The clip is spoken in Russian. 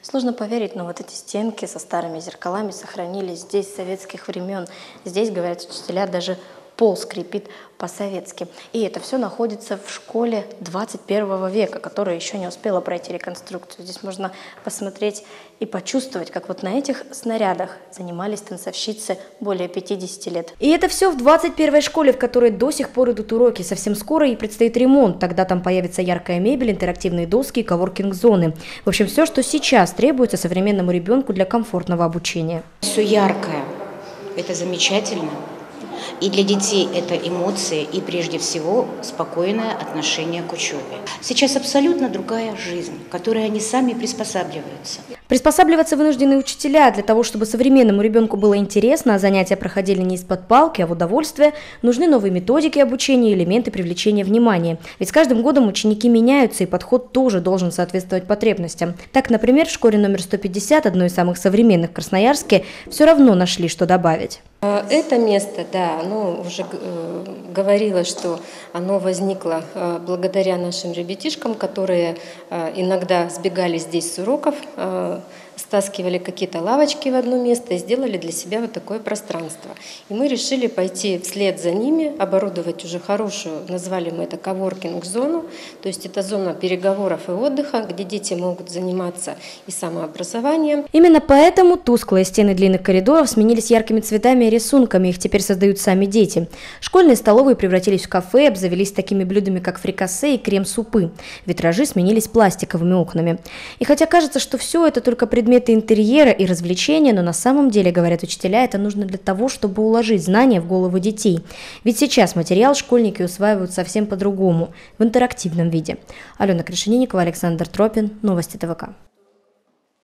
Сложно поверить, но вот эти стенки со старыми зеркалами сохранились здесь с советских времен. Здесь, говорят учителя, даже пол скрипит по-советски. И это все находится в школе 21 века, которая еще не успела пройти реконструкцию. Здесь можно посмотреть и почувствовать, как вот на этих снарядах занимались танцовщицы более 50 лет. И это все в 21-й школе, в которой до сих пор идут уроки. Совсем скоро и предстоит ремонт. Тогда там появится яркая мебель, интерактивные доски и коворкинг-зоны. В общем, все, что сейчас требуется современному ребенку для комфортного обучения. Все яркое, это замечательно. И для детей это эмоции и прежде всего спокойное отношение к учебе. Сейчас абсолютно другая жизнь, к которой они сами приспосабливаются. Приспосабливаться вынуждены учителя. Для того, чтобы современному ребенку было интересно, а занятия проходили не из-под палки, а в удовольствие, нужны новые методики обучения и элементы привлечения внимания. Ведь с каждым годом ученики меняются, и подход тоже должен соответствовать потребностям. Так, например, в школе номер 150, одной из самых современных в Красноярске, все равно нашли, что добавить. Это место, да, оно уже говорилось, что оно возникло благодаря нашим ребятишкам, которые иногда сбегали здесь с уроков, стаскивали какие-то лавочки в одно место и сделали для себя вот такое пространство. И мы решили пойти вслед за ними, оборудовать уже хорошую, назвали мы это коворкинг-зону, то есть это зона переговоров и отдыха, где дети могут заниматься и самообразованием. Именно поэтому тусклые стены длинных коридоров сменились яркими цветами и рисунками, их теперь создают сами дети. Школьные столовые превратились в кафе, обзавелись такими блюдами, как фрикасе и крем-супы. Витражи сменились пластиковыми окнами. И хотя кажется, что все это только предметы интерьера и развлечения, но на самом деле, говорят учителя, это нужно для того, чтобы уложить знания в головы детей. Ведь сейчас материал школьники усваивают совсем по-другому, в интерактивном виде. Алена Крашенинникова, Александр Тропин, Новости ТВК.